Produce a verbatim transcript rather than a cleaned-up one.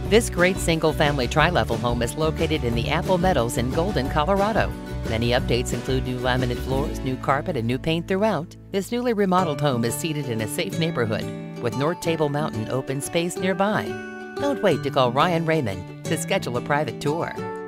This great single-family tri-level home is located in the Apple Meadows in Golden, Colorado. Many updates include new laminate floors, new carpet, and new paint throughout. This newly remodeled home is seated in a safe neighborhood with North Table Mountain open space nearby. Don't wait to call Ryan Raymond to schedule a private tour.